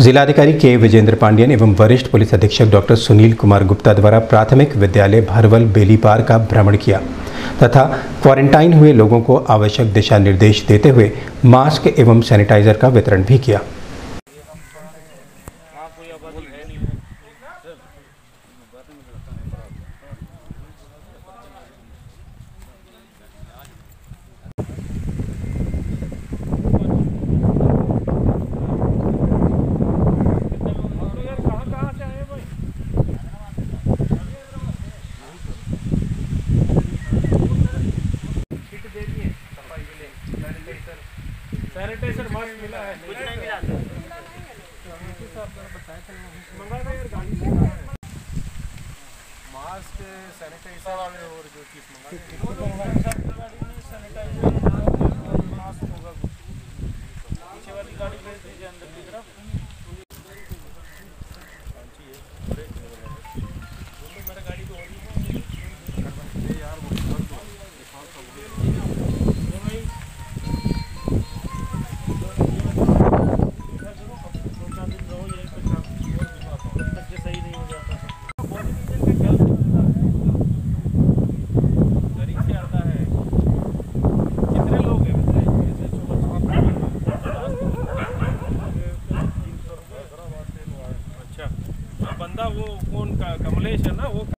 जिलाधिकारी के विजेंद्र पांडियन एवं वरिष्ठ पुलिस अधीक्षक डॉक्टर सुनील कुमार गुप्ता द्वारा प्राथमिक विद्यालय भरवल बेलीपार का भ्रमण किया तथा क्वारंटाइन हुए लोगों को आवश्यक दिशा निर्देश देते हुए मास्क एवं सैनिटाइजर का वितरण भी किया। सैनिटाइजर मास्क मिला है, कुछ नहीं मिला मास्क सैनिटाइजर और जो चीज सैनिटाइजर मास्क होगा। पीछे वाली गाड़ी भेज दीजिए अंदर की तरफ।